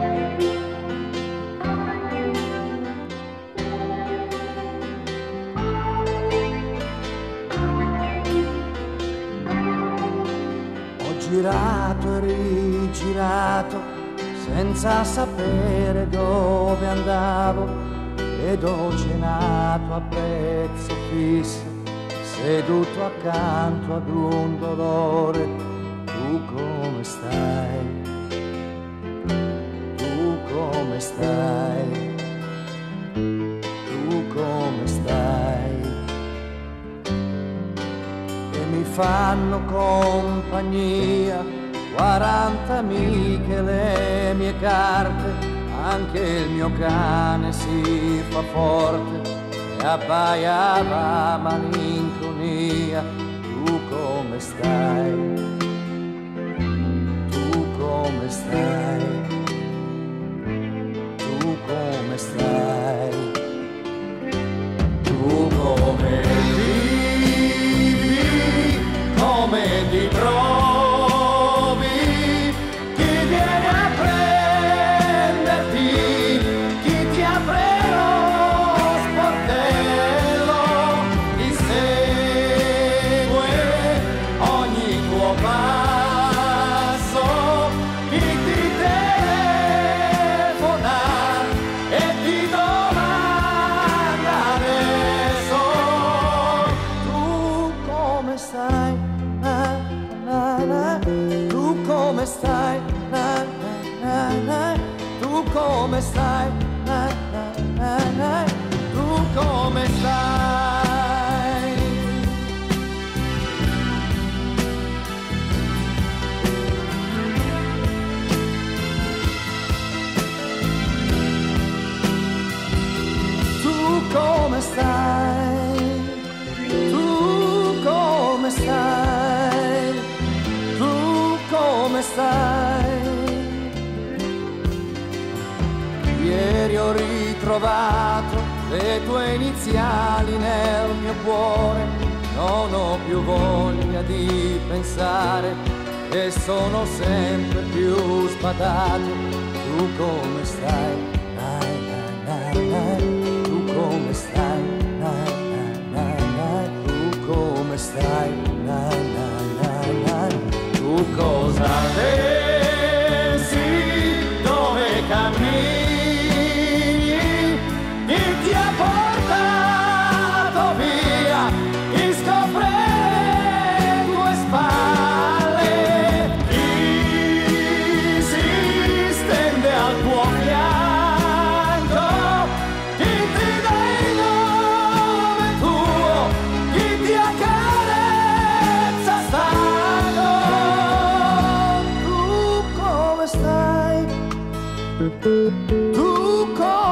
Girato e rigirato senza sapere dove andavo ed ho cenato a prezzo fisso seduto accanto ad un dolore. Tu come stai? Tu come stai? Tu come stai? Mi fanno compagnia 40 amiche, le mie carte, anche il mio cane si fa forte e abbaiava malinconia. Tu come stai? Tu come stai? Tu come stai? Tu come come ti trovi? Chi viene a prenderti? Chi ti apre lo sportello? Ti segue ogni tuo passo? Chi ti telefona e ti domanda adesso? Tu come stai? Tu come stai? Tu come stai? Tu come stai? Tu come stai? Tu come stai? Come stai? Ieri ho ritrovato le tue iniziali nel mio cuore, non ho più voglia di pensare e sono sempre più sbadato. Tu come stai? Tu come stai? Tu come stai? Tu cosa pensi? Dove cammini? Chi ti ha portato via? Chi scopre le tue spalle? Chi si stende al tuo fianco? Chi ti dà il nome tuo? Chi ti accarezza stanco? Tu come stai? Tu come